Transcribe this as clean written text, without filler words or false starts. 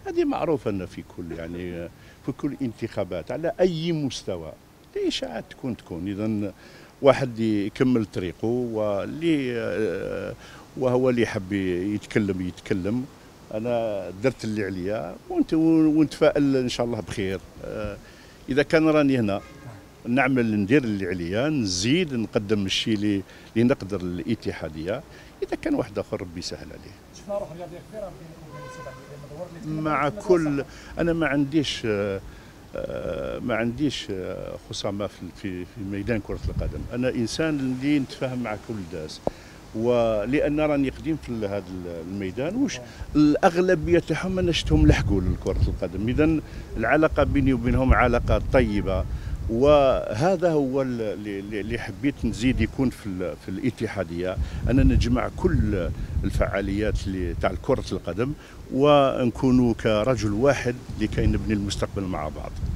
هذه معروفة أن في كل يعني في كل انتخابات على أي مستوى الإشاعات تكون إذا واحد يكمل طريقه وهو اللي يحب يتكلم. أنا درت اللي عليا ونتفائل إن شاء الله بخير. إذا كان راني هنا نعمل ندير اللي عليا، نزيد نقدم الشيء اللي نقدر للاتحاديه. اذا كان واحد اخر ربي يسهل عليه. شفنا روح رياضيه كبيره مع كل انا ما عنديش خصامه في ميدان كره القدم. انا انسان اللي نتفاهم مع كل داس، ولان راني قديم في هذا الميدان واش الاغلبيه تاعهم انا شفتهم لحقوا لكره القدم. اذا العلاقه بيني وبينهم علاقه طيبه، وهذا هو اللي حبيت نزيد يكون في الاتحاديه. انا نجمع كل الفعاليات اللي تاع كره القدم ونكونوا كرجل واحد لكي نبني المستقبل مع بعض.